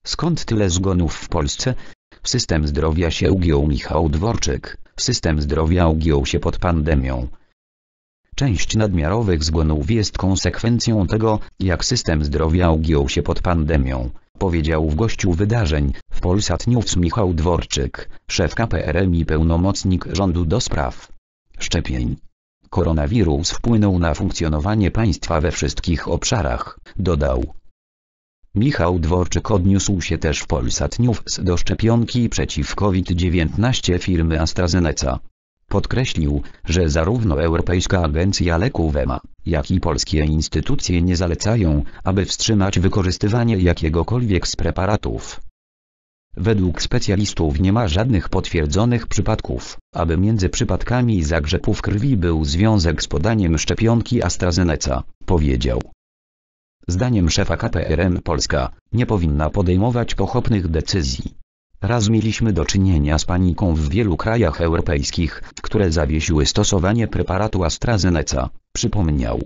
Skąd tyle zgonów w Polsce? System zdrowia się ugiął. Michał Dworczyk. System zdrowia ugiął się pod pandemią. Część nadmiarowych zgonów jest konsekwencją tego, jak system zdrowia ugiął się pod pandemią, powiedział w gościu wydarzeń w Polsat News Michał Dworczyk, szef KPRM i pełnomocnik rządu do spraw szczepień. Koronawirus wpłynął na funkcjonowanie państwa we wszystkich obszarach, dodał. Michał Dworczyk odniósł się też w Polsat News do szczepionki przeciw COVID-19 firmy AstraZeneca. Podkreślił, że zarówno Europejska Agencja Leków EMA, jak i polskie instytucje nie zalecają, aby wstrzymać wykorzystywanie jakiegokolwiek z preparatów. Według specjalistów nie ma żadnych potwierdzonych przypadków, aby między przypadkami zagrzepów krwi był związek z podaniem szczepionki AstraZeneca, powiedział. Zdaniem szefa KPRM Polska nie powinna podejmować pochopnych decyzji. Raz mieliśmy do czynienia z paniką w wielu krajach europejskich, które zawiesiły stosowanie preparatu AstraZeneca, przypomniał.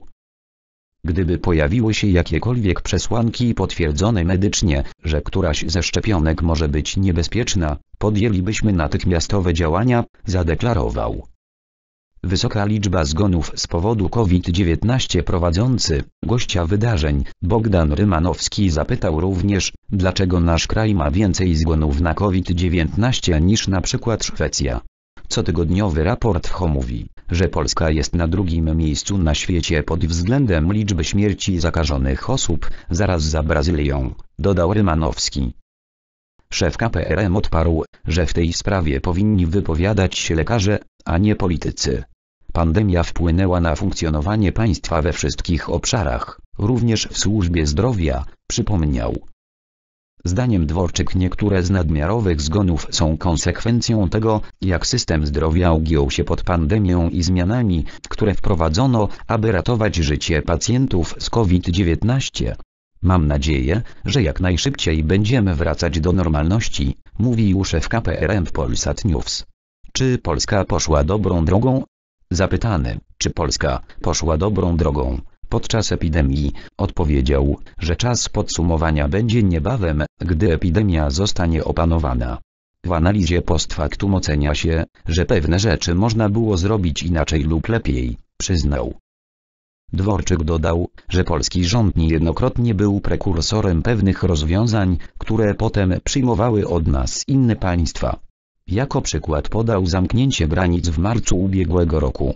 Gdyby pojawiły się jakiekolwiek przesłanki potwierdzone medycznie, że któraś ze szczepionek może być niebezpieczna, podjęlibyśmy natychmiastowe działania, zadeklarował. Wysoka liczba zgonów z powodu COVID-19. Prowadzący gościa wydarzeń Bogdan Rymanowski zapytał również, dlaczego nasz kraj ma więcej zgonów na COVID-19 niż na przykład Szwecja. Cotygodniowy raport WHO mówi, że Polska jest na drugim miejscu na świecie pod względem liczby śmierci zakażonych osób, zaraz za Brazylią, dodał Rymanowski. Szef KPRM odparł, że w tej sprawie powinni wypowiadać się lekarze, a nie politycy. Pandemia wpłynęła na funkcjonowanie państwa we wszystkich obszarach, również w służbie zdrowia, przypomniał. Zdaniem Dworczyk niektóre z nadmiarowych zgonów są konsekwencją tego, jak system zdrowia ugiął się pod pandemią i zmianami, które wprowadzono, aby ratować życie pacjentów z COVID-19. Mam nadzieję, że jak najszybciej będziemy wracać do normalności, mówił szef KPRM w Polsat News. Czy Polska poszła dobrą drogą? Zapytany, czy Polska poszła dobrą drogą podczas epidemii, odpowiedział, że czas podsumowania będzie niebawem, gdy epidemia zostanie opanowana. W analizie post factum ocenia się, że pewne rzeczy można było zrobić inaczej lub lepiej, przyznał. Dworczyk dodał, że polski rząd niejednokrotnie był prekursorem pewnych rozwiązań, które potem przyjmowały od nas inne państwa. Jako przykład podał zamknięcie granic w marcu ubiegłego roku.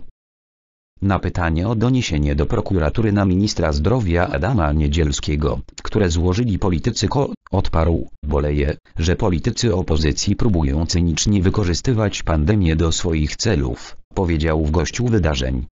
Na pytanie o doniesienie do prokuratury na ministra zdrowia Adama Niedzielskiego, które złożyli politycy odparł, boleje, że politycy opozycji próbują cynicznie wykorzystywać pandemię do swoich celów, powiedział w gościu wydarzeń.